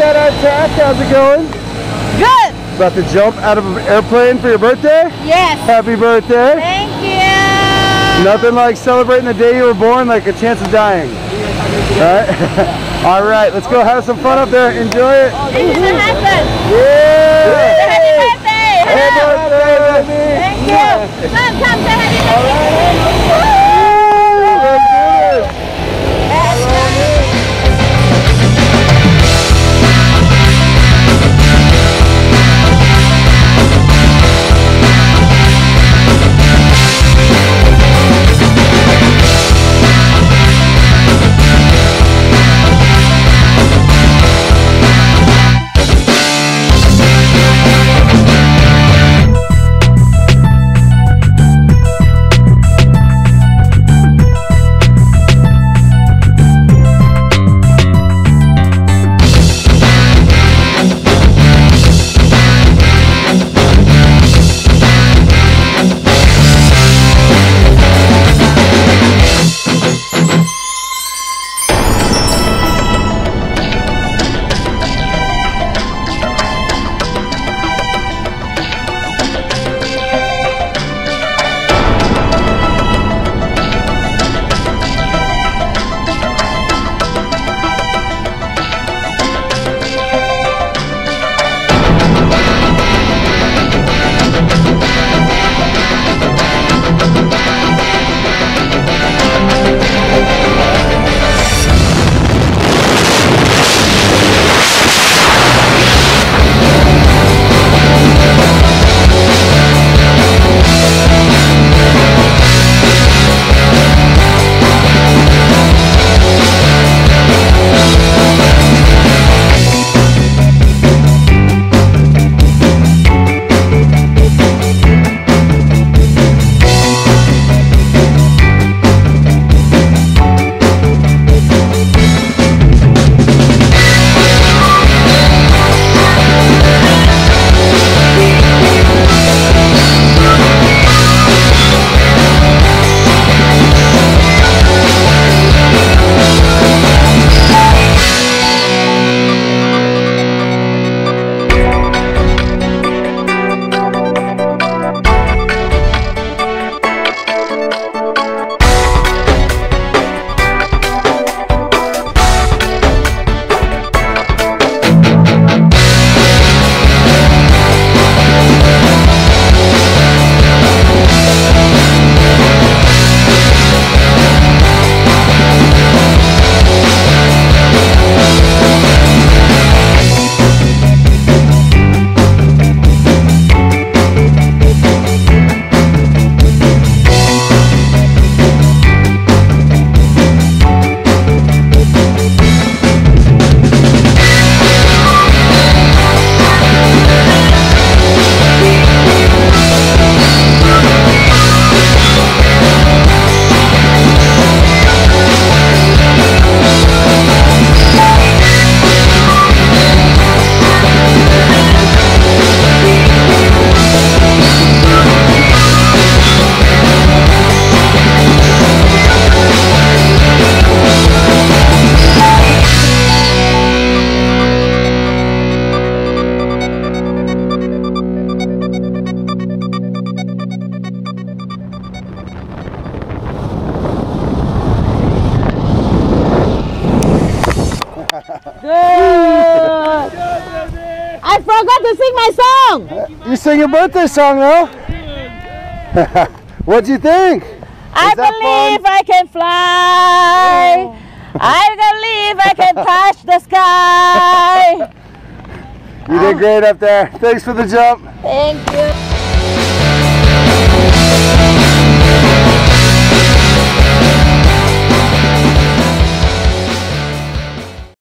Skydive Taft, how's it going? Good. About to jump out of an airplane for your birthday? Yes. Happy birthday. Thank you. Nothing like celebrating the day you were born like a chance of dying. Alright? Alright, let's go have some fun up there. Enjoy it. This is my husband. Yeah! Happy birthday. Happy birthday, baby. Thank you. Come, say happy birthday. Let's do it. I forgot to sing my song. You sing your birthday song though. What'd you think? I believe I can fly. I believe I can touch the sky. You did great up there. Thanks for the jump. Thank you.